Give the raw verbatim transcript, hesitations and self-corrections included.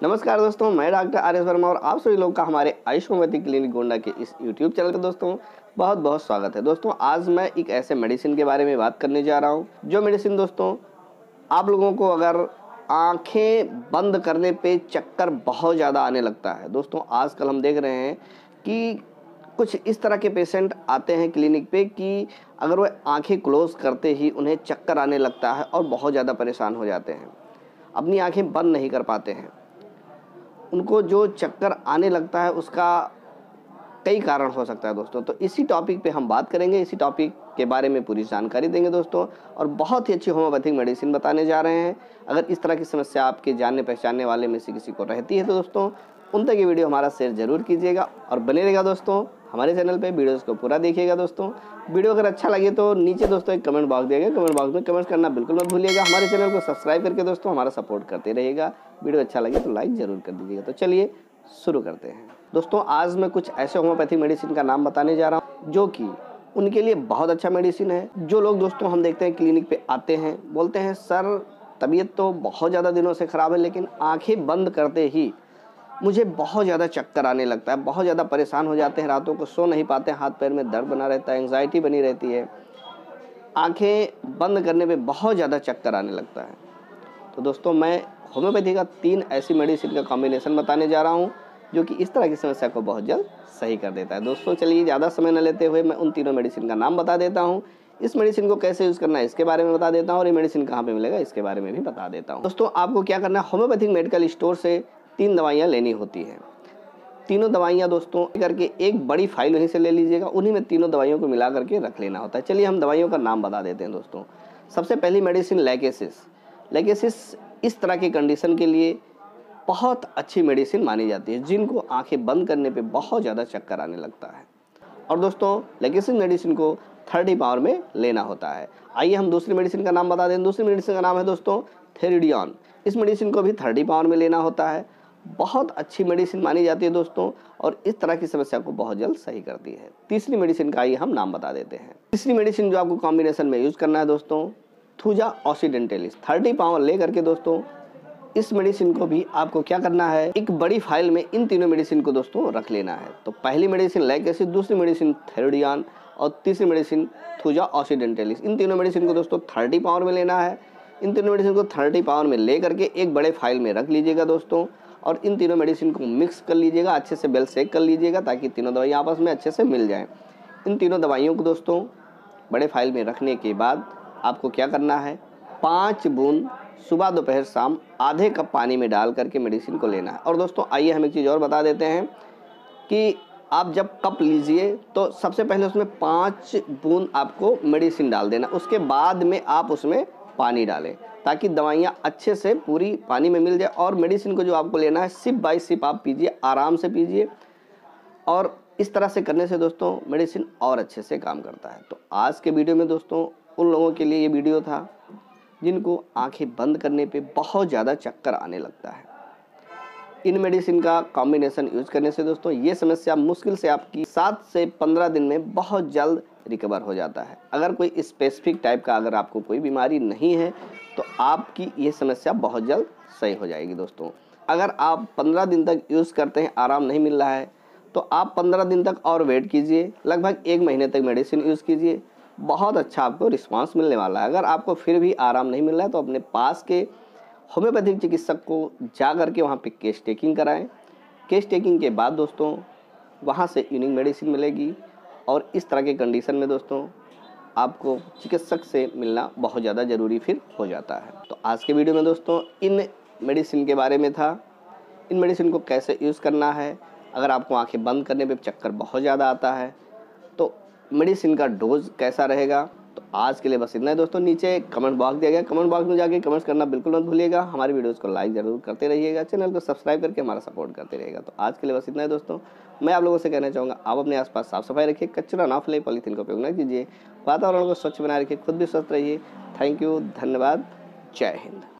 नमस्कार दोस्तों, मैं डॉक्टर आर एस वर्मा और आप सभी लोग का हमारे आयुष होम्योपैथी क्लिनिक गोंडा के इस यूट्यूब चैनल पर दोस्तों बहुत बहुत स्वागत है। दोस्तों आज मैं एक ऐसे मेडिसिन के बारे में बात करने जा रहा हूं, जो मेडिसिन दोस्तों आप लोगों को अगर आंखें बंद करने पे चक्कर बहुत ज़्यादा आने लगता है। दोस्तों आजकल हम देख रहे हैं कि कुछ इस तरह के पेशेंट आते हैं क्लिनिक पे कि अगर वह आंखें क्लोज करते ही उन्हें चक्कर आने लगता है और बहुत ज़्यादा परेशान हो जाते हैं, अपनी आंखें बंद नहीं कर पाते हैं। उनको जो चक्कर आने लगता है उसका कई कारण हो सकता है दोस्तों। तो इसी टॉपिक पे हम बात करेंगे, इसी टॉपिक के बारे में पूरी जानकारी देंगे दोस्तों, और बहुत ही अच्छी होम्योपैथिक मेडिसिन बताने जा रहे हैं। अगर इस तरह की समस्या आपके जानने पहचानने वाले में से किसी को रहती है तो दोस्तों उन तक ये वीडियो हमारा शेयर जरूर कीजिएगा और बने रहेगा दोस्तों हमारे चैनल पे। वीडियोस को पूरा देखिएगा दोस्तों। वीडियो अगर अच्छा लगे तो नीचे दोस्तों एक कमेंट बॉक्स दिएगा, कमेंट बॉक्स में कमेंट करना बिल्कुल मत भूलिएगा। हमारे चैनल को सब्सक्राइब करके दोस्तों हमारा सपोर्ट करते रहिएगा। वीडियो अच्छा लगे तो लाइक जरूर कर दीजिएगा। तो चलिए शुरू करते हैं दोस्तों। आज मैं कुछ ऐसे होम्योपैथिक मेडिसिन का नाम बताने जा रहा हूँ जो कि उनके लिए बहुत अच्छा मेडिसिन है। जो लोग दोस्तों हम देखते हैं क्लिनिक पे आते हैं, बोलते हैं सर तबीयत तो बहुत ज़्यादा दिनों से ख़राब है, लेकिन आंखें बंद करते ही मुझे बहुत ज़्यादा चक्कर आने लगता है, बहुत ज़्यादा परेशान हो जाते हैं, रातों को सो नहीं पाते, हाथ पैर में दर्द बना रहता है, एंग्जाइटी बनी रहती है, आंखें बंद करने पे बहुत ज़्यादा चक्कर आने लगता है। तो दोस्तों मैं होम्योपैथी का तीन ऐसी मेडिसिन का कॉम्बिनेशन बताने जा रहा हूँ जो कि इस तरह की समस्या को बहुत जल्द सही कर देता है। दोस्तों चलिए ज़्यादा समय न लेते हुए मैं उन तीनों मेडिसिन का नाम बता देता हूँ, इस मेडिसिन को कैसे यूज़ करना है इसके बारे में बता देता हूँ, और ये मेडिसिन कहाँ पे मिलेगा इसके बारे में भी बता देता हूँ। दोस्तों आपको क्या करना है, होम्योपैथिक मेडिकल स्टोर से तीन दवाइयाँ लेनी होती हैं। तीनों दवाइयाँ दोस्तों करके एक बड़ी फाइल वहीं से ले लीजिएगा, उन्हीं में तीनों दवाइयों को मिला करके रख लेना होता है। चलिए हम दवाइयों का नाम बता देते हैं दोस्तों। सबसे पहली मेडिसिन लैकेसिस। लैकेसिस इस तरह की कंडीशन के लिए बहुत अच्छी मेडिसिन मानी जाती है, जिनको आंखें बंद करने पे बहुत ज़्यादा चक्कर आने लगता है। और दोस्तों लैकेसिस मेडिसिन को थर्टी पावर में लेना होता है। आइए हम दूसरी मेडिसिन का नाम बता दें। दूसरी मेडिसिन का नाम है दोस्तों थेरिडियन। इस मेडिसिन को भी थर्टी पावर में लेना होता है। बहुत अच्छी मेडिसिन मानी जाती है दोस्तों, और इस तरह की समस्या को बहुत जल्द सही करती है। तीसरी मेडिसिन का आइए हम नाम बता देते हैं। तीसरी मेडिसिन जो आपको कॉम्बिनेशन में यूज करना है दोस्तों, थूजा ऑक्सीडेंटलिस। थर्टी पावर ले करके दोस्तों इस मेडिसिन को भी आपको क्या करना है, एक बड़ी फाइल में इन तीनों मेडिसिन को दोस्तों रख लेना है। तो पहली मेडिसिन लैकेसिस, दूसरी मेडिसिन थेरिडियन और तीसरी मेडिसिन थूजा ऑक्सीडेंटलिस। इन तीनों मेडिसिन को दोस्तों थर्टी पावर में लेना है। इन तीनों मेडिसिन को थर्टी पावर में ले करके एक बड़े फाइल में रख लीजिएगा दोस्तों, और इन तीनों मेडिसिन को मिक्स कर लीजिएगा, अच्छे से बेल सेक कर लीजिएगा ताकि तीनों दवाइयाँ आपस में अच्छे से मिल जाएं। इन तीनों दवाइयों को दोस्तों बड़े फाइल में रखने के बाद आपको क्या करना है, पाँच बूंद सुबह दोपहर शाम आधे कप पानी में डाल करके मेडिसिन को लेना है। और दोस्तों आइए हम एक चीज़ और बता देते हैं कि आप जब कप लीजिए तो सबसे पहले उसमें पाँच बूंद आपको मेडिसिन डाल देना, उसके बाद में आप उसमें पानी डालें ताकि दवाइयाँ अच्छे से पूरी पानी में मिल जाए। और मेडिसिन को जो आपको लेना है सिप बाय सिप आप पीजिए, आराम से पीजिए, और इस तरह से करने से दोस्तों मेडिसिन और अच्छे से काम करता है। तो आज के वीडियो में दोस्तों उन लोगों के लिए ये वीडियो था जिनको आंखें बंद करने पे बहुत ज़्यादा चक्कर आने लगता है। इन मेडिसिन का कॉम्बिनेशन यूज करने से दोस्तों ये समस्या मुश्किल से आपकी सात से पंद्रह दिन में बहुत जल्द रिकवर हो जाता है। अगर कोई स्पेसिफिक टाइप का अगर आपको कोई बीमारी नहीं है तो आपकी ये समस्या बहुत जल्द सही हो जाएगी दोस्तों। अगर आप पंद्रह दिन तक यूज़ करते हैं, आराम नहीं मिल रहा है, तो आप पंद्रह दिन तक और वेट कीजिए, लगभग एक महीने तक मेडिसिन यूज़ कीजिए, बहुत अच्छा आपको रिस्पांस मिलने वाला है। अगर आपको फिर भी आराम नहीं मिल रहा है तो अपने पास के होम्योपैथिक चिकित्सक को जा करके वहाँ पे केस टेकिंग कराएं। केस टेकिंग के बाद दोस्तों वहाँ से यूनिक मेडिसिन मिलेगी, और इस तरह के कंडीशन में दोस्तों आपको चिकित्सक से मिलना बहुत ज़्यादा ज़रूरी फिर हो जाता है। तो आज के वीडियो में दोस्तों इन मेडिसिन के बारे में था, इन मेडिसिन को कैसे यूज़ करना है। अगर आपको आंखें बंद करने पे चक्कर बहुत ज़्यादा आता है तो मेडिसिन का डोज कैसा रहेगा। तो आज के लिए बस इतना है दोस्तों। नीचे कमेंट बॉक्स दिया गया, कमेंट बॉक्स में जाके कमेंट्स करना बिल्कुल मत भूलिएगा। हमारी वीडियोस को लाइक जरूर करते रहिएगा, चैनल को सब्सक्राइब करके हमारा सपोर्ट करते रहिएगा। तो आज के लिए बस इतना है दोस्तों। मैं आप लोगों से कहना चाहूँगा आप अपने आसपास साफ सफाई रखिए, कचरा ना फैलाइए, पॉलीथीन का उपयोग न कीजिए, वातावरण को स्वच्छ बनाए रखिए, खुद भी स्वस्थ रहिए। थैंक यू, धन्यवाद, जय हिंद।